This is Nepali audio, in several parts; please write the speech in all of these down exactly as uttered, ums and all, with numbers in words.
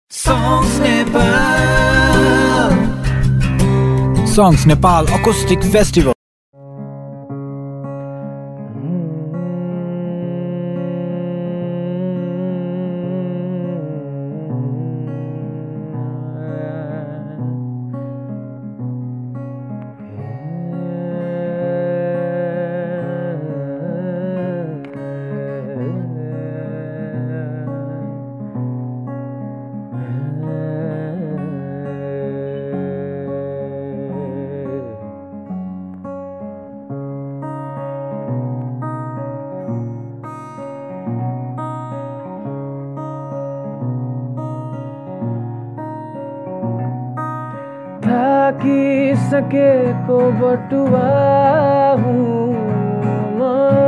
Songs Nepal Songs Nepal Acoustic Festival थाकिसकेको बटुवा हुँ म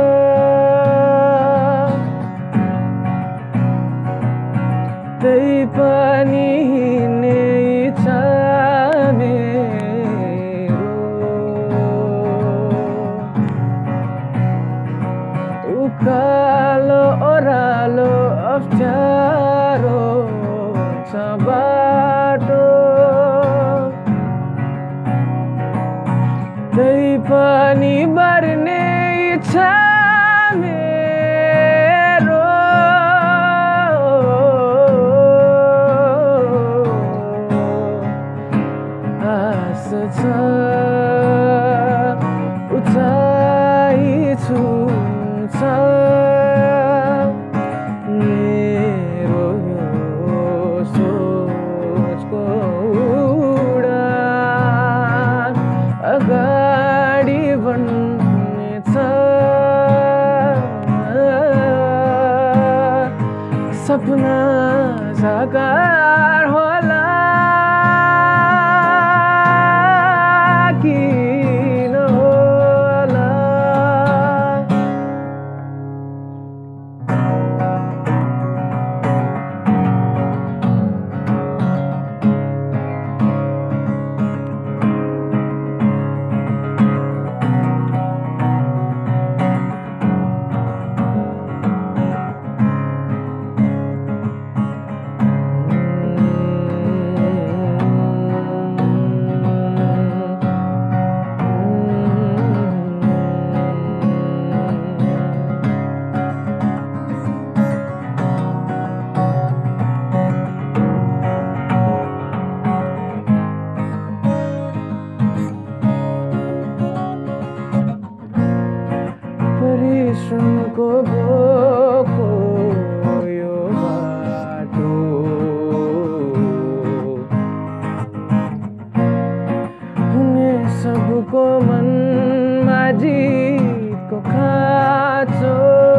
त्यही पनि हिँड्ने इच्छा मेरो उकालो ओह्रालो अप्ठ्यारो छ बाटो त्यही पनि बढ्ने इच्छा मेरो आश छ उचाइ छुन्छ मेरो यो सोचको उडान अगाडि बढ्नेछ सपना साकार होला किन होला परिश्रमको बोको यो बाटो हुने सबको मनमा जितको खाँचो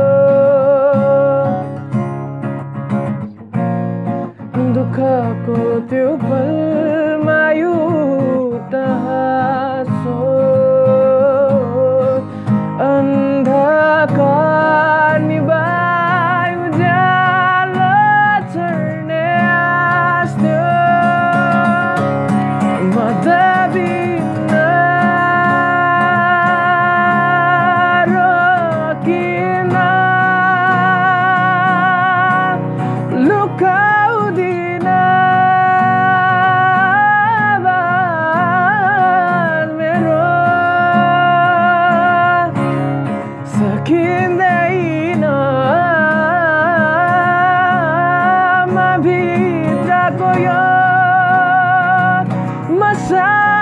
दुःखको त्यो पलमा एउटा हाँसो अन्धकार निभाइ उज्यालो छर्ने आस थियो म त बिना रोकिन लुकाउँदिन बार मेरो सकिँदैन म भित्रको यो मसा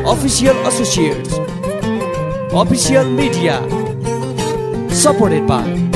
Official Associates, Official Media, supported by